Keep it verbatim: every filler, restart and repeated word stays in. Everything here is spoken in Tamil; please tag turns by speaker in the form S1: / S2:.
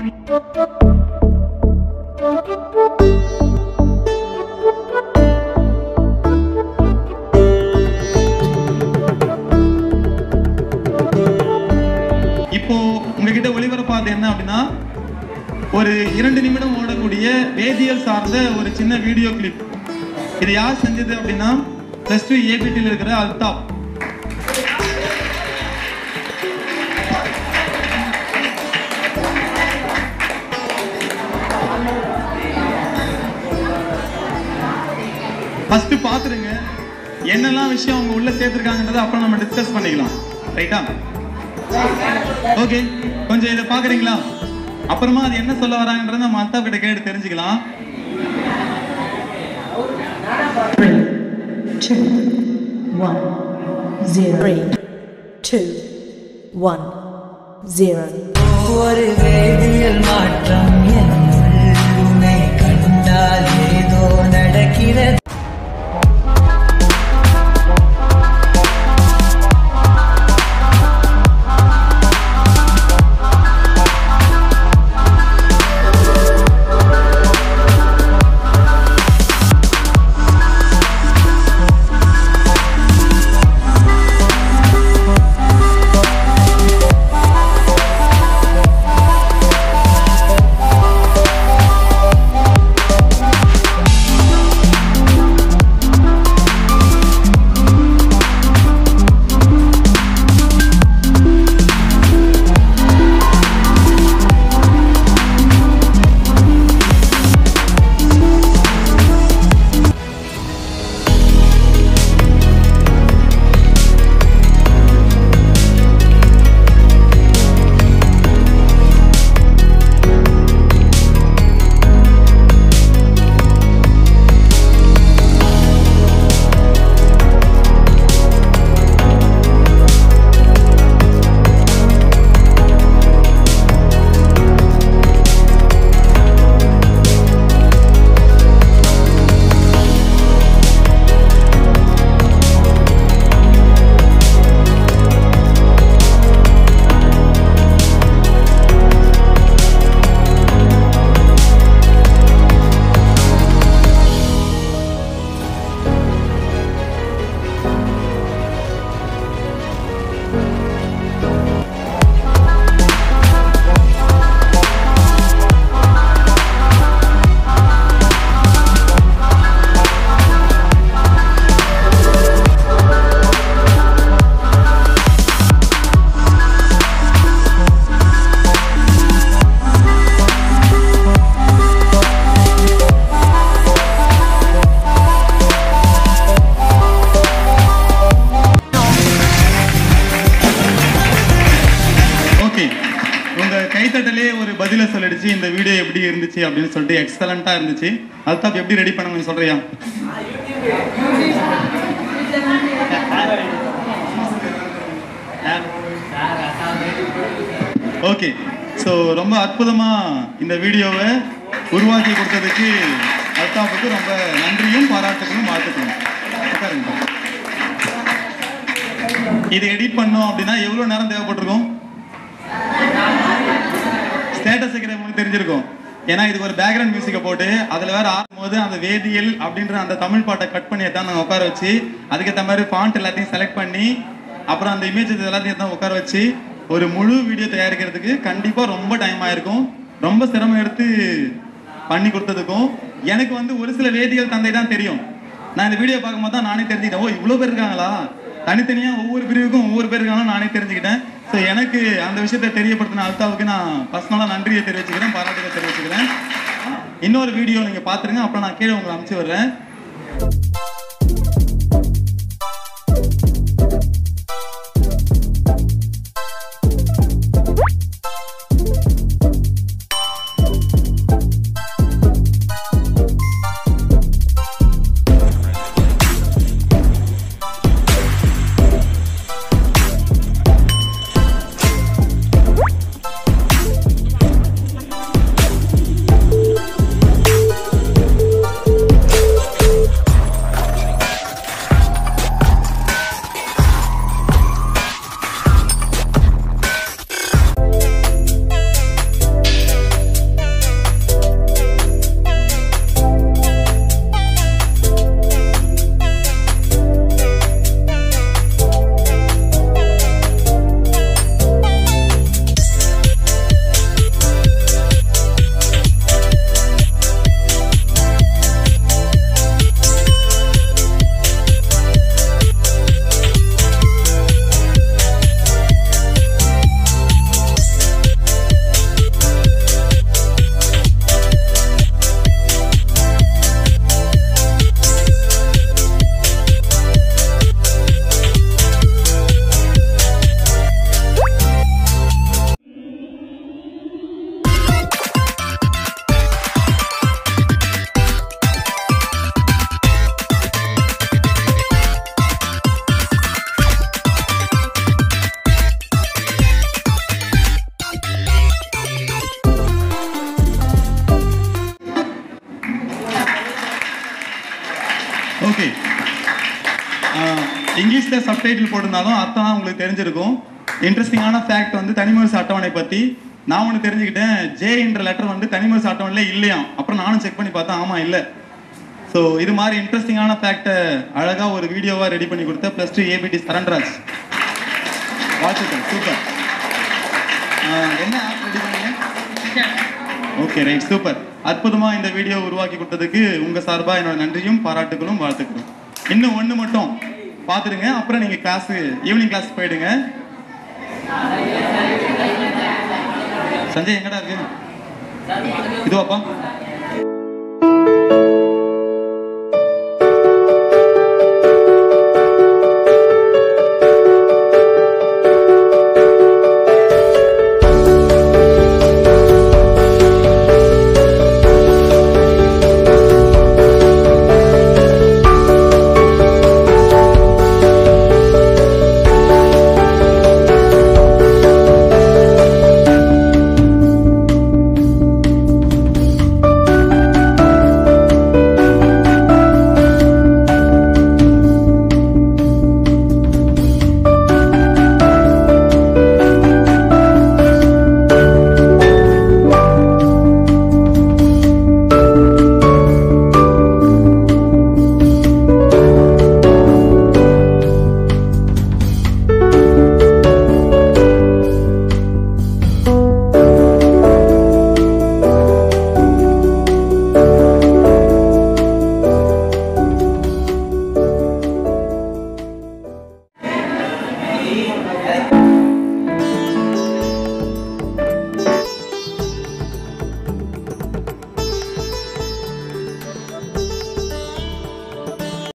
S1: இப்போ உங்ககிட்ட ஒளிபரப்பாது என்ன அப்படின்னா ஒரு இரண்டு நிமிடம் ஓடக்கூடிய வேதியியல் சார்ந்த ஒரு சின்ன வீடியோ கிளிப். இது யார் செஞ்சது அப்படின்னா பிளஸ் டூ ஏபிடியில் இருக்கிற அல்தாப். ஃபர்ஸ்ட் பாத்துருங்க என்னெல்லாம் விஷயம் அவங்க உள்ள சேர்த்துருக்காங்கன்றதை அப்புறம் நம்ம டிஸ்கஸ் பண்ணிக்கலாம். ரைட்டா? ஓகே, கொஞ்சம் இதை பாக்குறீங்களா? அப்புறமா அது என்ன சொல்ல வராங்கன்றத நம்ம அல்தாப் கிட்ட கேட்டு தெரிஞ்சுக்கலாம்.
S2: two one zero three two one zero.
S3: ஒரு வேதியியல் மாற்றம் என்னை கண்டால் ஏதோ நடக்கிறது.
S1: ஒரு பதில சொல்லிடுச்சு. இந்த வீடியோ எப்படி இருந்துச்சு அப்படின்னு சொல்லிட்டு எக்ஸலண்டா இருந்துச்சு. அல்தாப் எப்படி ரெடி பண்ண சொல்றியா? ஓகே, ஸோ ரொம்ப அற்புதமா இந்த வீடியோவை உருவாக்கி கொடுத்ததுக்கு அல்தாப்புக்கு ரொம்ப நன்றியும் பாராட்டுகளும் வாழ்த்துக்களும். இது எடிட் பண்ணோம் அப்படின்னா எவ்வளவு நேரம் தேவைப்பட்டிருக்கும்? ஸ்டேட்டஸ் வைக்கிறவங்களுக்கு தெரிஞ்சிருக்கும். ஏன்னா இது ஒரு பேக்ரவுண்ட் மியூசிக்கை போட்டு அதில் வேற ஆடும்போது அந்த வேதியியல் அப்படின்ற அந்த தமிழ் பாட்டை கட் பண்ணி தான் நாங்கள் உட்கார வச்சு அதுக்கேற்ற மாதிரி ஃபாண்ட் எல்லாத்தையும் செலக்ட் பண்ணி அப்புறம் அந்த இமேஜஸ் எல்லாத்தையும் தான் உட்கார வச்சு ஒரு முழு வீடியோ தயாரிக்கிறதுக்கு கண்டிப்பாக ரொம்ப டைம் ஆயிருக்கும். ரொம்ப சிரமம் எடுத்து பண்ணி கொடுத்ததுக்கும் எனக்கு வந்து ஒரு சில வேதியியல் தந்தை தான் தெரியும். நான் இந்த வீடியோ பார்க்கும்போது தான் நானே தெரிஞ்சுக்கிட்டேன், ஓ இவ்வளோ பேர் இருக்காங்களா, தனித்தனியாக ஒவ்வொரு பிரிவுக்கும் ஒவ்வொரு பேர் இருக்காங்களா நானே தெரிஞ்சுக்கிட்டேன். ஸோ எனக்கு அந்த விஷயத்தை தெரியப்படுத்தின அல்தாவுக்கு நான் பர்சனலாக நன்றியை தெரிவிச்சுக்கிறேன், பாராட்டுகளை தெரிவிச்சுக்கிறேன். இன்னொரு வீடியோ நீங்கள் பார்த்துருங்க, அப்புறம் நான் கீழே உங்களை அனுப்பிச்சு விடுறேன். இங்கிலீஷில் சப்டைட்டில் போட்டிருந்தாலும் அர்த்தம் உங்களுக்கு தெரிஞ்சிருக்கும். இன்ட்ரெஸ்டிங்கான ஃபேக்ட் வந்து தனிமரிசு அட்டவணை பற்றி நான் ஒன்று தெரிஞ்சுக்கிட்டேன். ஜே என்ற லெட்டர் வந்து தனிமரிசு அட்டவணையில் இல்லையாம். அப்புறம் நானும் செக் பண்ணி பார்த்தேன், ஆமாம் இல்லை. ஸோ இது மாதிரி இன்ட்ரெஸ்டிங்கான ஃபேக்டை அழகாக ஒரு வீடியோவாக ரெடி பண்ணி கொடுத்த ப்ளஸ் டூ ஏபிடி சரண்ராஜ், வாழ்த்துக்கள், சூப்பர். என்ன ஆப் ரெடி பண்ணீங்க? Okay, right, super. அற்புதமாக இந்த வீடியோ உருவாக்கி கொடுத்ததுக்கு உங்கள் சார்பாக என்னோட நன்றியும் பாராட்டுகளும் வாழ்த்துக்களும். இன்னும் ஒன்று மட்டும் பார்த்துடுங்க, அப்புறம் நீங்கள் கிளாஸு ஈவினிங் கிளாஸ் போயிடுங்க. சஞ்சய் எங்கடா இருக்கு? இதுவாப்பா